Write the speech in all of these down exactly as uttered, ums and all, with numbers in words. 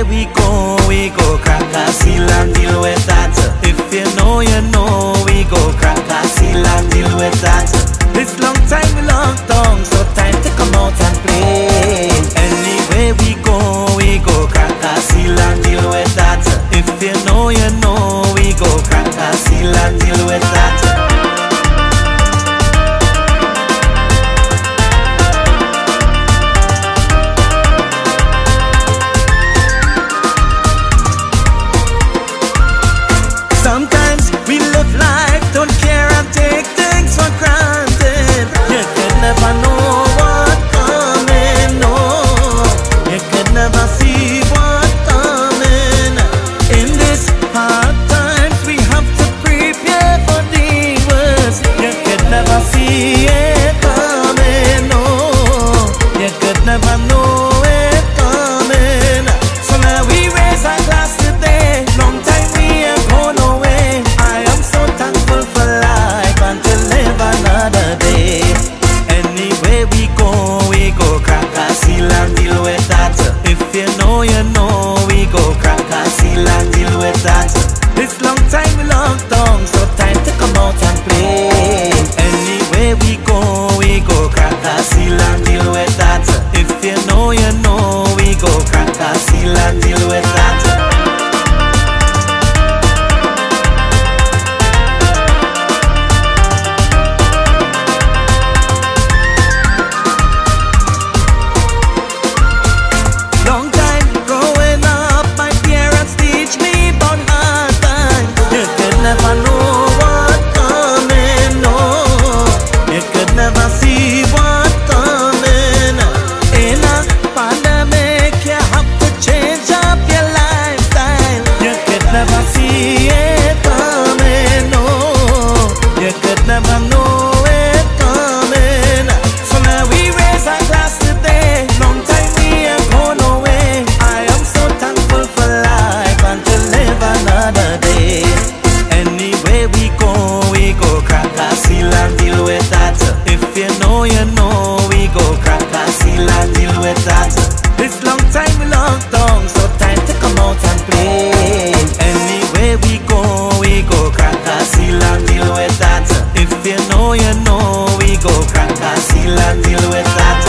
Anywhere we go, we go crack a seal and deal with that. If you know, you know, we go crack a seal and deal with that. This long time we locked down, so time to come out and play. Anywhere we go, we go crack a seal and deal with that. If you know, you know, we go crack a seal and deal with that. Sometimes we live life, don't care and take things for granted. You could never know what coming, no. You could never see what coming. In this hard times, we have to prepare for the worst. You could never see it coming, no. You could never know it coming. So now we raise our glass today. Long time we ain't gone away. I am so thankful for life and to live another day. Anywhere we go, we go crack a seal and deal with that. If you know, you know, we go crack a seal and deal with that. This long time we locked down, so time to come out and play. Anywhere we go, we go crack a seal and deal with that. If you know, you know, we go crack a seal and deal with that. Long time growing up, my parents teach me about hard times. You could never know what coming, no. You could never see what coming. In a pandemic, you have to change up your lifestyle. You could never see it coming, no. You could never know it coming. So now we raise our glass today. Long time we ain't gone away. I am so thankful for life and to live another day. Anywhere we go, we go crack a seal and deal with that. If you know, you know, we go crack a seal and deal with that. This long time we locked down, so time to come out and play. Anywhere we go, we go crack a seal and deal with that. If you know, you know, we go crack a seal and deal with that.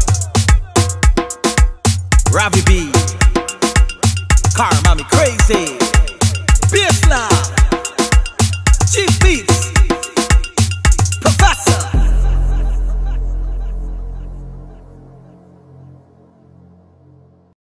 Ravi B, Car Mommy Crazy.